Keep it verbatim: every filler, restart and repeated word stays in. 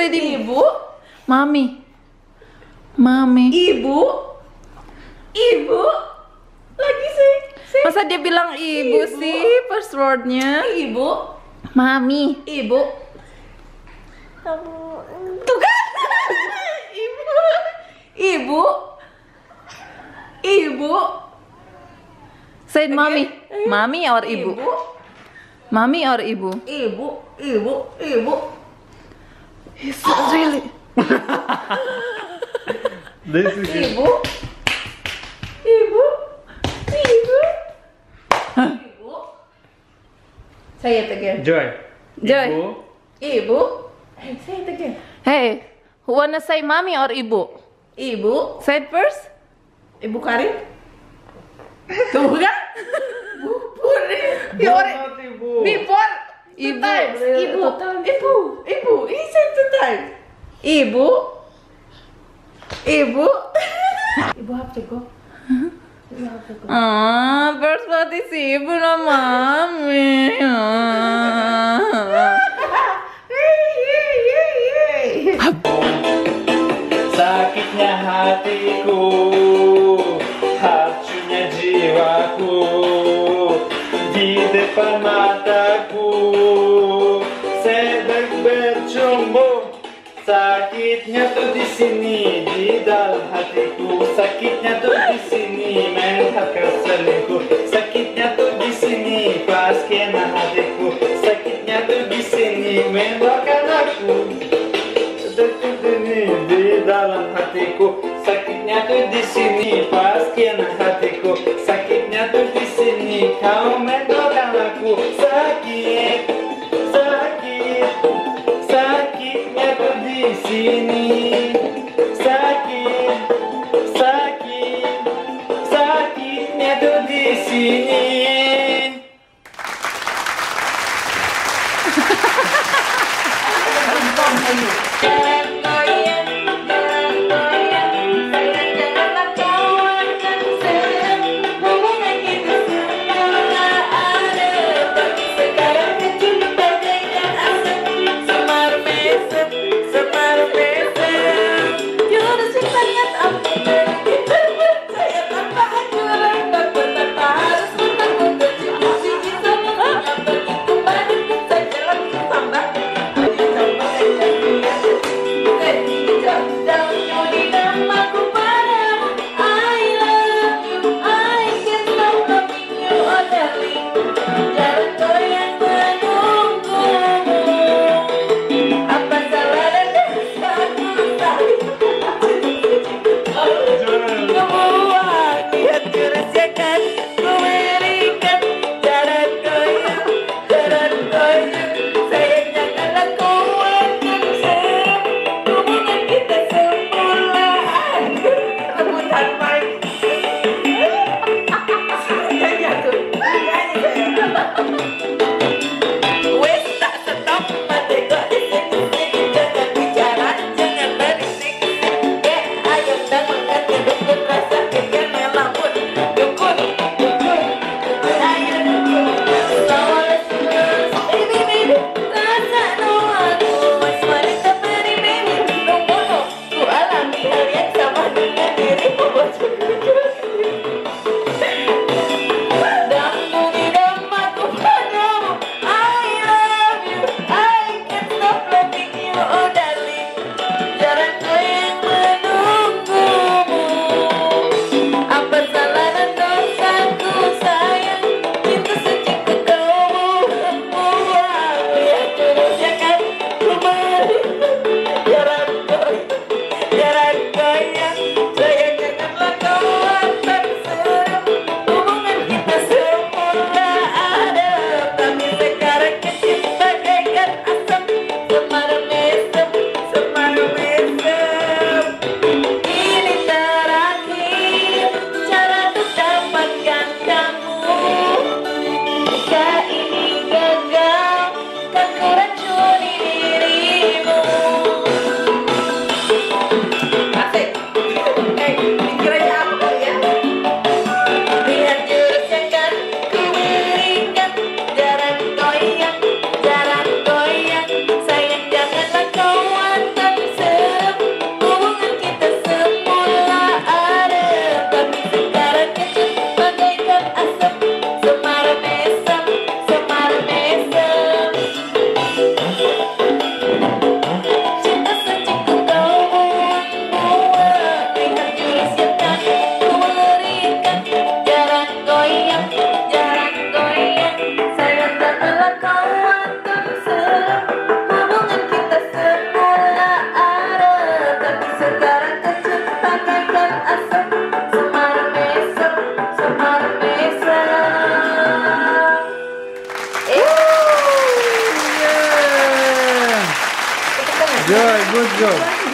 Say di Ibu. Mami. Mami. Ibu. Ibu. Lagi sih. Masa dia bilang ibu, Ibu. sih first wordnya? Ibu. Mami. Ibu. Tuh kan? Ibu. Ibu. Ibu. Say mami. Mami or ibu? Ibu. Mami or ibu? Ibu. Ibu. Ibu. It's really. This is it. Ibu. Ibu. Ibu. Ibu. Say it again. Joy. Joy. Ibu. Ibu. Hey, say it again. Hey, who wanna say mami or ibu? Ibu. Say it first. Ibu Karin. Tuh kan? Bubur nih. Ya orang. Not ibu. Before. Two Ibu. times. Ibu. Two times. Ibu. Ibu. He said two times. Ibu. Ibu. Ibu have to go. Ibu have to go. Ah, first word is ibu na mami. Ah. Sakitnya hatiku, hancurnya jiwaku, di depan mataku sedang bercumbu. Sakitnya tuh di sini, di dalam hatiku. Sakitnya tuh di sini, melihat kau selingkuh. Sakitnya tuh di sini, pas kena hatiku. Sakitnya tuh di sini, mendoakan aku. Sakit ini di dalam hatiku. Sakitnya tuh di sini, pas kena hatiku. Sakitnya tuh di sini, kau mendoakan aku. Sakit, sakit, sakitnya tuh di sini. Sakit, sakit, sakitnya tuh di sini. Joy, good job.